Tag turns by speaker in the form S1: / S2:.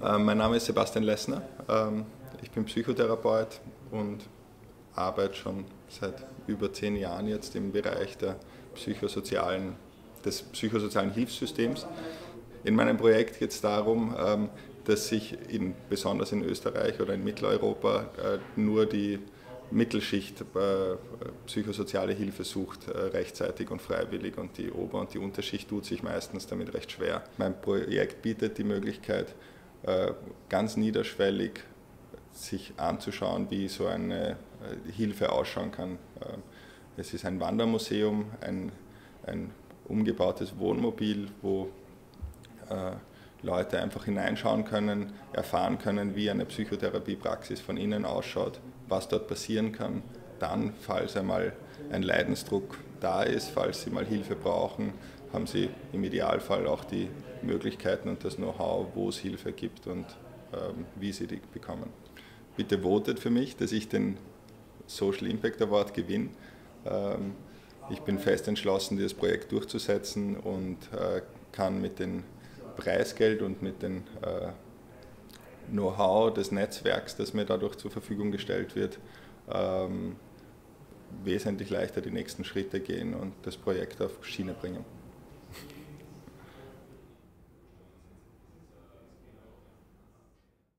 S1: Mein Name ist Sebastian Lessner. Ich bin Psychotherapeut und arbeite schon seit über 10 Jahren jetzt im Bereich des psychosozialen Hilfssystems. In meinem Projekt geht es darum, dass sich besonders in Österreich oder in Mitteleuropa nur die Mittelschicht psychosoziale Hilfe sucht, rechtzeitig und freiwillig, und die Ober- und die Unterschicht tut sich meistens damit recht schwer. Mein Projekt bietet die Möglichkeit, ganz niederschwellig sich anzuschauen, wie so eine Hilfe ausschauen kann. Es ist ein Wandermuseum, ein umgebautes Wohnmobil, wo Leute einfach hineinschauen können, erfahren können, wie eine Psychotherapiepraxis von innen ausschaut, was dort passieren kann. Dann, falls einmal ein Leidensdruck da ist, falls sie mal Hilfe brauchen, haben sie im Idealfall auch die Möglichkeiten und das Know-how, wo es Hilfe gibt und wie sie die bekommen. Bitte votet für mich, dass ich den Social Impact Award gewinne. Ich bin fest entschlossen, dieses Projekt durchzusetzen und kann mit dem Preisgeld und mit dem Know-how des Netzwerks, das mir dadurch zur Verfügung gestellt wird, wesentlich leichter die nächsten Schritte gehen und das Projekt auf Schiene bringen.